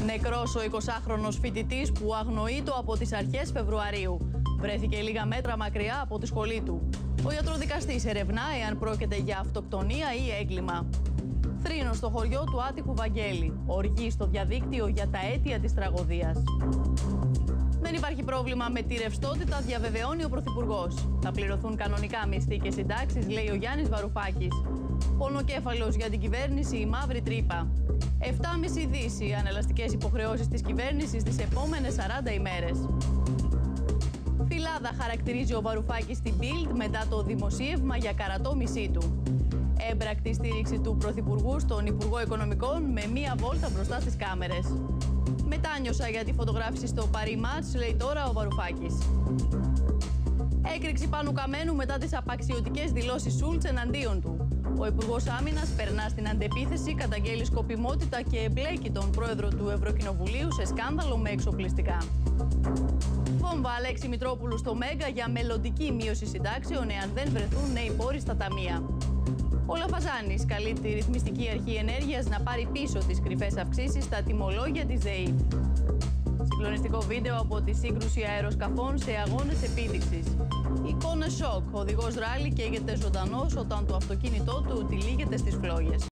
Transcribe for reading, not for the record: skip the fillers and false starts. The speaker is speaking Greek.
Νεκρός ο 20χρονος φοιτητής που αγνοείτο από τις αρχές Φεβρουαρίου. Βρέθηκε λίγα μέτρα μακριά από τη σχολή του. Ο ιατροδικαστής ερευνά εάν πρόκειται για αυτοκτονία ή έγκλημα. Θρήνος στο χωριό του Άττικου Βαγγέλη. Οργή στο διαδίκτυο για τα αίτια της τραγωδίας. Δεν υπάρχει πρόβλημα με τη ρευστότητα, διαβεβαιώνει ο Πρωθυπουργός. Θα πληρωθούν κανονικά μισθοί και συντάξεις, λέει ο Γιάννης Βαρουφάκης. Πονοκέφαλος για την κυβέρνηση, η μαύρη τρύπα. 7,5 δις οι ανελαστικές υποχρεώσεις της κυβέρνησης τις επόμενες 40 ημέρες. Φυλάδα χαρακτηρίζει ο Βαρουφάκης στην Bild μετά το δημοσίευμα για καρατόμησή του. Έμπρακτη στήριξη του Πρωθυπουργού στον Υπουργό Οικονομικών με μία βόλτα μπροστά στις κάμερες. Μετάνιωσα για τη φωτογράφηση στο Paris Match, λέει τώρα ο Βαρουφάκης. Έκρηξη Πάνου Καμένου μετά τις απαξιωτικές δηλώσεις Σούλτς εναντίον του. Ο Υπουργός Άμυνας περνά στην αντεπίθεση, καταγγέλει σκοπιμότητα και εμπλέκει τον πρόεδρο του Ευρωκοινοβουλίου σε σκάνδαλο με εξοπλιστικά. Βόμβα Αλέξη Μητρόπουλου στο Μέγκα για μελλοντική μείωση συντάξεων εάν δεν βρεθούν νέοι πόροι στα ταμεία. Ο Λαφαζάνης καλεί τη Ρυθμιστική Αρχή Ενέργειας να πάρει πίσω τις κρυφές αυξήσεις στα τιμολόγια της ΔΕΗ. Συγκλονιστικό βίντεο από τη σύγκρουση αεροσκαφών σε αγώνες επίδειξης. Εικόνες σοκ. Ο οδηγός ράλι καίγεται ζωντανός όταν το αυτοκίνητό του τυλίγεται στις φλόγες.